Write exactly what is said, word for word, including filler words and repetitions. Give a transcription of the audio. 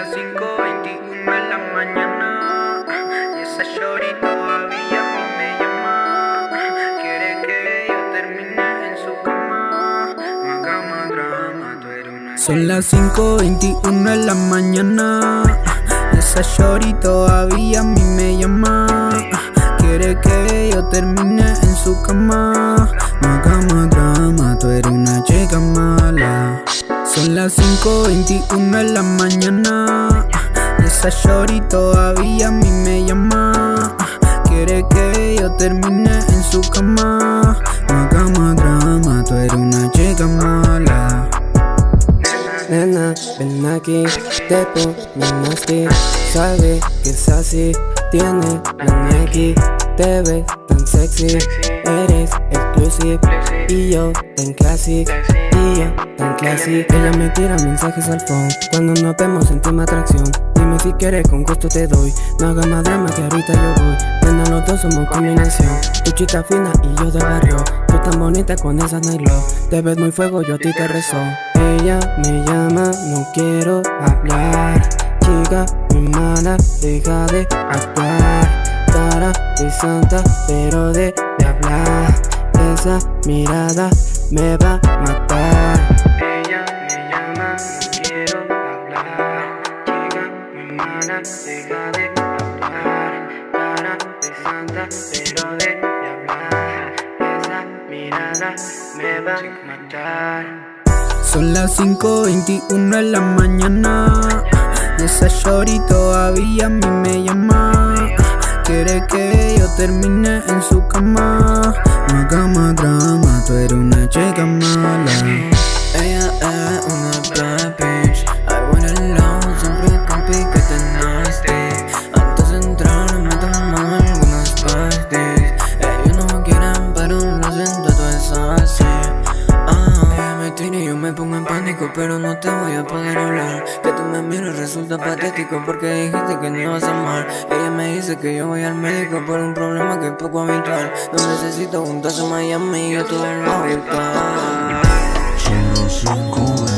las cinco veintiuno de la mañana y esa shorty todavía a mí me llama. Quiere que yo termine en su cama. No hagamos drama, tú eres una. Son las cinco veintiuno de la mañana y esa shorty todavía a mí me llama. Quiere que yo termine en su cama. No hagamos drama, tú eres una chica mala. Son las cinco veintiuno de la mañana y esa shorty todavía a mí me llama. Quiere que yo termine en su cama. No hagamos drama, tú eres una chica mala. Nena, ven aquí, te pongo nasty. Sabe que es así, tiene la Nike. Te ves tan sexy, eres exclusive. Y yo tan classic, y yo tan classic. Ella me tira mensajes al phone cuando nos vemos sentimos atracción. Dime si quieres, con gusto te doy. No hagas más drama que ahorita yo voy. Nena, los dos somos combinación. Tu chica fina y yo de barrio. Tú tan bonita con esa night love. Te ves muy fuego, yo a ti te rezo. Ella me llama, no quiero hablar. Chica muy mala, deja de actuar. Cara de santa, pero de, de hablar. Esa mirada me va a matar. Ella me llama, no quiero hablar. Chica muy mala, deja de actuar. Cara de santa, pero de, de hablar. Esa mirada me va a matar. Son las cinco veintiuno de la mañana y esa shorty todavía a mí me llama. Quiere que yo termine en su cama. No hagamos drama, tú eres una chica mala. Ella es una bad bitch. I want it alone, siempre con piquete nasty. Antes de entrar me toman algunas pastillas. Ellos no quieren, pero lo siento, tú es así. Ah, ella me tira y yo me pongo en pánico, pero no te voy a poder hablar. Que tú me mires resulta patético porque dijiste que no ibas a amar. Ella me dice que yo voy al médico por un problema que es poco habitual. No necesito juntarse a Miami y yo todo el voy a buscar. Son las cinco